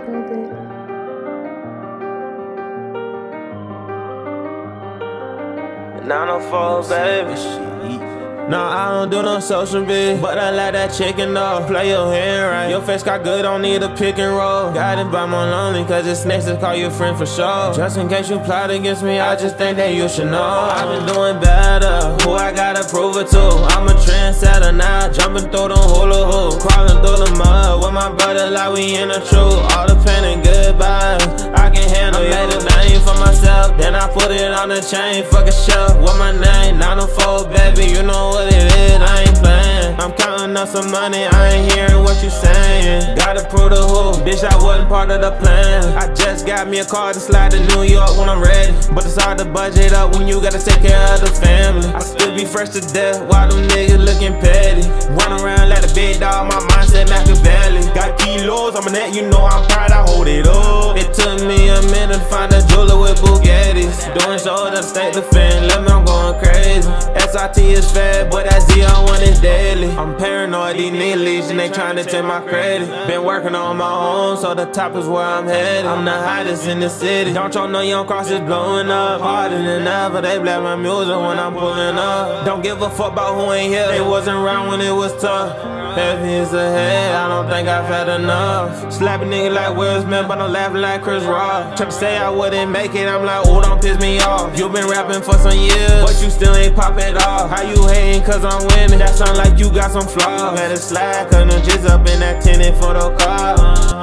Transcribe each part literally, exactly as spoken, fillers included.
nine oh four, baby. No, I don't do no social bitch, but I like that chicken though. Play your hand right, your face got good, don't need a pick and roll. Got it by my lonely, cause it's next to call you a friend for sure. Just in case you plot against me, I just think that you should know I've been doing better, who I gotta prove it to. I'm a trendsetter now, jumping through them hula hoop, crawling through the mud with my brother like we in the truth. All the pain and goodbyes, I can handle it. I made a name for myself, then I put it on the chain. Fuck a shelf with my name, nine oh four, baby, you know what it is, I ain't playing. I'm counting up some money, I ain't hearing what you saying. Gotta prove the who, bitch, I wasn't part of the plan. I just got me a car to slide to New York when I'm ready, but it's hard to budget up when you gotta take care of the family. I still be fresh to death while them niggas looking petty. Run around like a big dog, my mindset Machiavelli. Got kilos, I'm a net, you know I'm proud, I hold it up. It took me a minute to find a jeweler with Bugattis. Doing shows at state defense, let me, I'm going crazy. S R T is fat, but that Z O one is deadly. I'm paranoid, these niggas and they trying to take my credit. Been working on my own, so the top is where I'm headed. I'm the hottest in the city. Don't y'all know Young Cross is blowing up harder than ever. They blast my music when I'm pulling up. Don't give a fuck about who ain't here. They wasn't around when it was tough. Heavy is ahead, I don't think I've had enough. Slap a nigga like Will Smith, but I'm laughing like Chris Rock. Try to say I wouldn't make it, I'm like, oh, don't piss me off. You been rapping for some years, but you still ain't pop it off. How you hating cause I'm winning? That sound like you got some flaws. Better slide, cause them jizz up in that tenant for the car.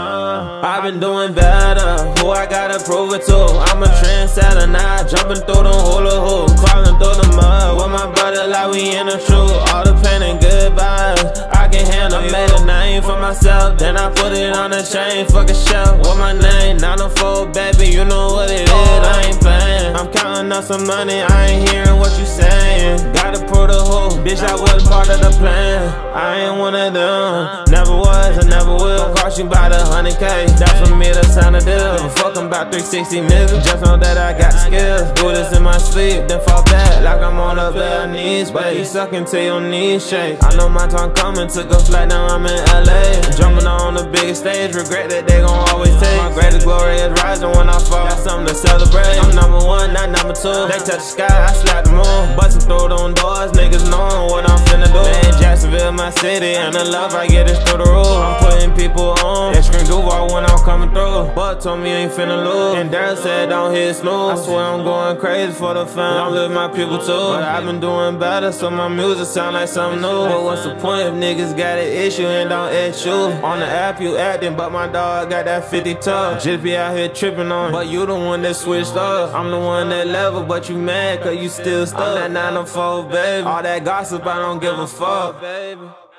I've been doing better, who I gotta prove it to. I'm a trendsetter now, jumping through them hula hoops, crawling through the mud with my brother like we in the truth. All the pain and goodbyes, I can handle. I made a name for myself, then I put it on the chain. Fuck a shelf with my name, nine oh four, baby, you know what it is, I ain't playing. I'm counting up some money, I ain't hearing what you saying. Gotta prove the who, bitch, I wasn't part of the plan. I ain't one of them, never was and never will. Cost you by the hundred K, that's for me to sign a deal. I'm fucking about three sixty niggas, just know that I got the skills. Do this in my sleep, then fall back like I'm on a bad knees. But you sucking till your knees shake. I know my time coming, took a flight, now I'm in L A. Jumping on the biggest stage, regret that they gon' always take. My greatest glory is rising when I fall, got something to celebrate. I'm number one, not number two. They touch the sky, I slap the moon. Bustin' through them doors, niggas knowing what I'm finna do. Man, Jacksonville, my city, and the love I get is through the roof. I'm putting people on, and scream Duval when I'm coming through. But told me you ain't finna lose, and Daryl said don't hit snooze. I swear I'm going crazy for the fam, I'm with my people too. But I've been doing better, so my music sound like something new. But what's the point if niggas got an issue and don't at you? On the app you acting, but my dog got that fifty tuck. Just be out here tripping on, but you the one that switched up. I'm the one that level, but you mad cause you still stuck. I'm that nine oh four, baby. All that gossip, I don't give a fuck, baby.